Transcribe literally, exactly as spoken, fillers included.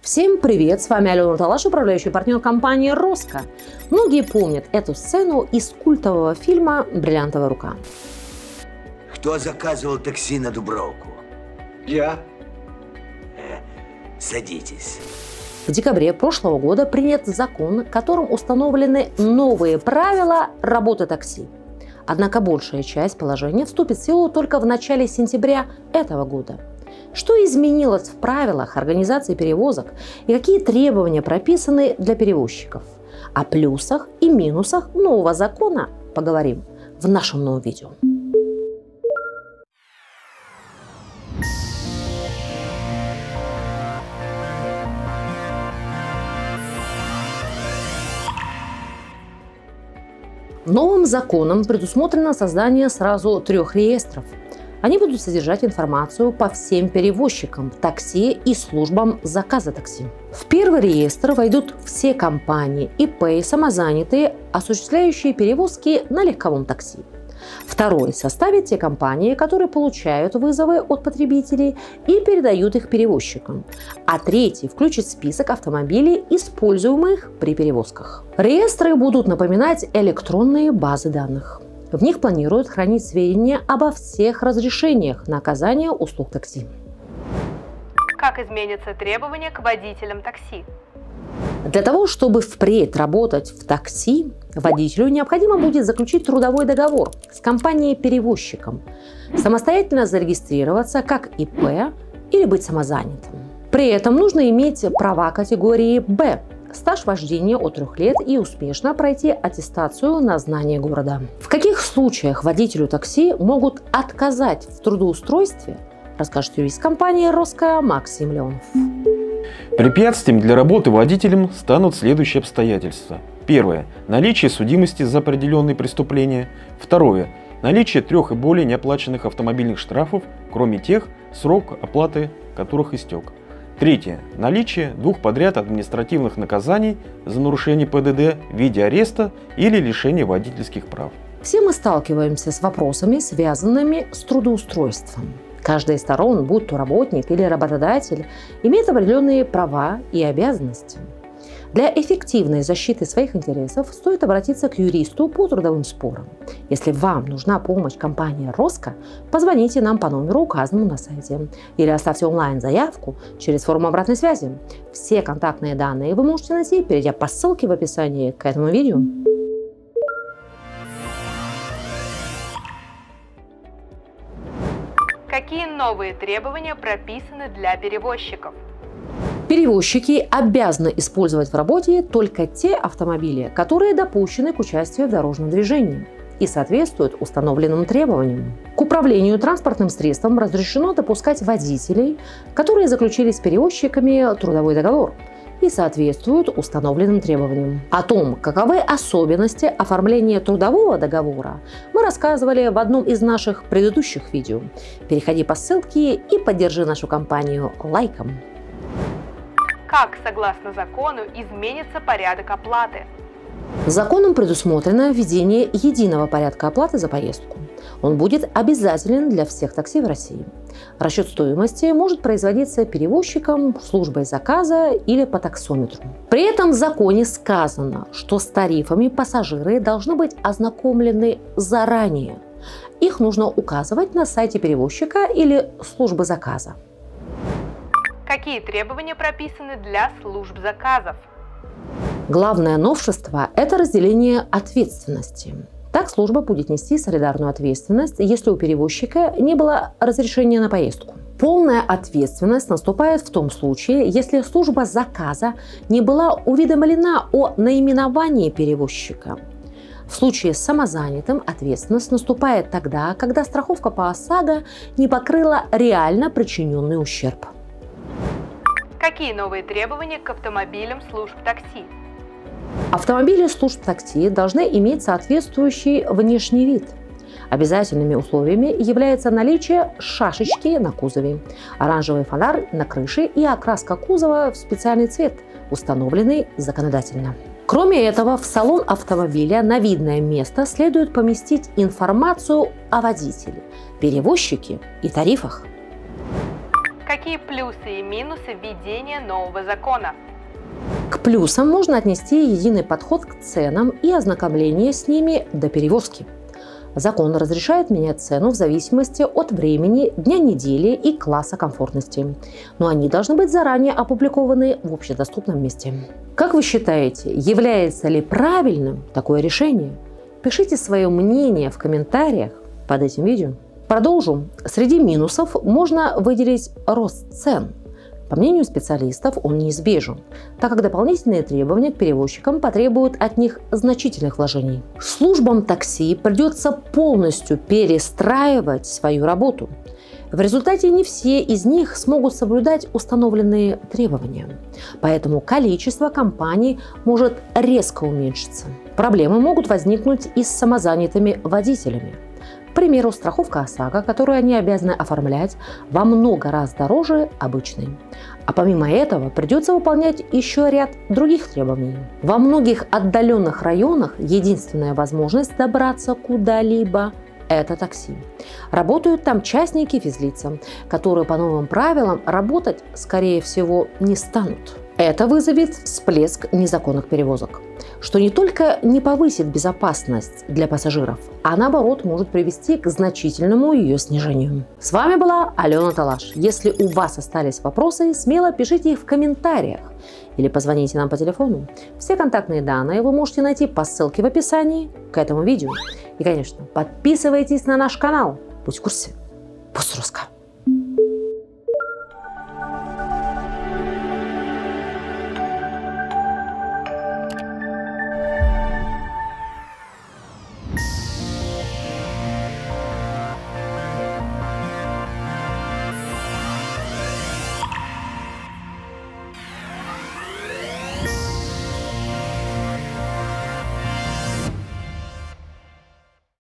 Всем привет! С вами Алена Талаш, управляющий партнер компании «Роско». Многие помнят эту сцену из культового фильма «Бриллиантовая рука». Кто заказывал такси на Дубровку? Я. Э, садитесь. В декабре прошлого года принят закон, которым установлены новые правила работы такси. Однако большая часть положений вступит в силу только в начале сентября этого года. Что изменилось в правилах организации перевозок и какие требования прописаны для перевозчиков? О плюсах и минусах нового закона поговорим в нашем новом видео. Новым законом предусмотрено создание сразу трех реестров. Они будут содержать информацию по всем перевозчикам такси и службам заказа такси. В первый реестр войдут все компании, ИП и самозанятые, осуществляющие перевозки на легковом такси. Второй составит те компании, которые получают вызовы от потребителей и передают их перевозчикам. А третий включит список автомобилей, используемых при перевозках. Реестры будут напоминать электронные базы данных. В них планируют хранить сведения обо всех разрешениях на оказание услуг такси. Как изменятся требования к водителям такси? Для того, чтобы впредь работать в такси, водителю необходимо будет заключить трудовой договор с компанией-перевозчиком, самостоятельно зарегистрироваться как ИП или быть самозанятым. При этом нужно иметь права категории «Б», стаж вождения от трех лет и успешно пройти аттестацию на знание города. В каких случаях водителю такси могут отказать в трудоустройстве, расскажет юрист компании «Роско» Максим Леонов. Препятствием для работы водителем станут следующие обстоятельства. Первое. Наличие судимости за определенные преступления. Второе. Наличие трех и более неоплаченных автомобильных штрафов, кроме тех, срок оплаты которых истек. Третье. Наличие двух подряд административных наказаний за нарушение ПДД в виде ареста или лишения водительских прав. Все мы сталкиваемся с вопросами, связанными с трудоустройством. Каждая из сторон, будь то работник или работодатель, имеет определенные права и обязанности. Для эффективной защиты своих интересов стоит обратиться к юристу по трудовым спорам. Если вам нужна помощь компании «Роско», позвоните нам по номеру, указанному на сайте, или оставьте онлайн-заявку через форму обратной связи. Все контактные данные вы можете найти, перейдя по ссылке в описании к этому видео. Какие новые требования прописаны для перевозчиков? Перевозчики обязаны использовать в работе только те автомобили, которые допущены к участию в дорожном движении и соответствуют установленным требованиям. К управлению транспортным средством разрешено допускать водителей, которые заключили с перевозчиками трудовой договор и соответствуют установленным требованиям. О том, каковы особенности оформления трудового договора, мы рассказывали в одном из наших предыдущих видео. Переходи по ссылке и поддержи нашу компанию лайком. Как, согласно закону, изменится порядок оплаты? Законом предусмотрено введение единого порядка оплаты за поездку. Он будет обязателен для всех такси в России. Расчет стоимости может производиться перевозчиком, службой заказа или по таксометру. При этом в законе сказано, что с тарифами пассажиры должны быть ознакомлены заранее. Их нужно указывать на сайте перевозчика или службы заказа. Какие требования прописаны для служб заказов? Главное новшество – это разделение ответственности. Так служба будет нести солидарную ответственность, если у перевозчика не было разрешения на поездку. Полная ответственность наступает в том случае, если служба заказа не была уведомлена о наименовании перевозчика. В случае с самозанятым ответственность наступает тогда, когда страховка по ОСАГО не покрыла реально причиненный ущерб. Какие новые требования к автомобилям служб такси? Автомобили служб такси должны иметь соответствующий внешний вид. Обязательными условиями является наличие шашечки на кузове, оранжевый фонарь на крыше и окраска кузова в специальный цвет, установленный законодательно. Кроме этого, в салон автомобиля на видное место следует поместить информацию о водителе, перевозчике и тарифах. Какие плюсы и минусы введения нового закона? К плюсам можно отнести единый подход к ценам и ознакомление с ними до перевозки. Закон разрешает менять цену в зависимости от времени, дня недели и класса комфортности, но они должны быть заранее опубликованы в общедоступном месте. Как вы считаете, является ли правильным такое решение? Пишите свое мнение в комментариях под этим видео. Продолжу. Среди минусов можно выделить рост цен. По мнению специалистов, он неизбежен, так как дополнительные требования к перевозчикам потребуют от них значительных вложений. Службам такси придется полностью перестраивать свою работу. В результате не все из них смогут соблюдать установленные требования, поэтому количество компаний может резко уменьшиться. Проблемы могут возникнуть и с самозанятыми водителями. К примеру, страховка ОСАГО, которую они обязаны оформлять, во много раз дороже обычной. А помимо этого придется выполнять еще ряд других требований. Во многих отдаленных районах единственная возможность добраться куда-либо – это такси. Работают там частники, физлица, которые по новым правилам работать, скорее всего, не станут. Это вызовет всплеск незаконных перевозок, что не только не повысит безопасность для пассажиров, а наоборот может привести к значительному ее снижению. С вами была Алена Талаш. Если у вас остались вопросы, смело пишите их в комментариях или позвоните нам по телефону. Все контактные данные вы можете найти по ссылке в описании к этому видео. И, конечно, подписывайтесь на наш канал. Будь в курсе. Пусть русская.